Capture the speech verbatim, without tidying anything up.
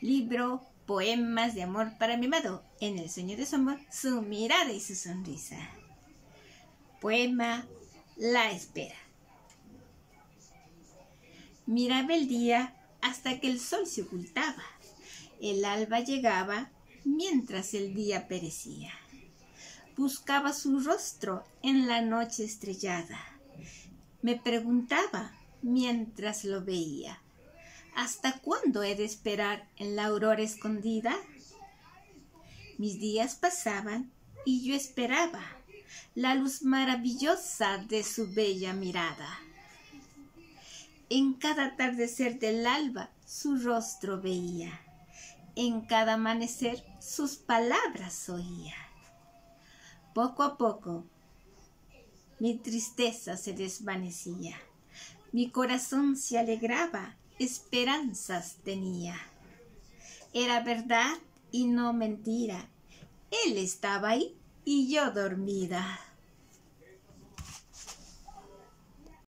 Libro Poemas de amor para mi amado. En el sueño de su amor, su mirada y su sonrisa. Poema La espera. Miraba el día hasta que el sol se ocultaba. El alba llegaba mientras el día perecía. Buscaba su rostro en la noche estrellada. Me preguntaba mientras lo veía: ¿hasta cuándo he de esperar en la aurora escondida? Mis días pasaban y yo esperaba la luz maravillosa de su bella mirada. En cada atardecer del alba su rostro veía, en cada amanecer sus palabras oía. Poco a poco mi tristeza se desvanecía, mi corazón se alegraba, esperanzas tenía. Era verdad y no mentira, él estaba ahí y yo dormida.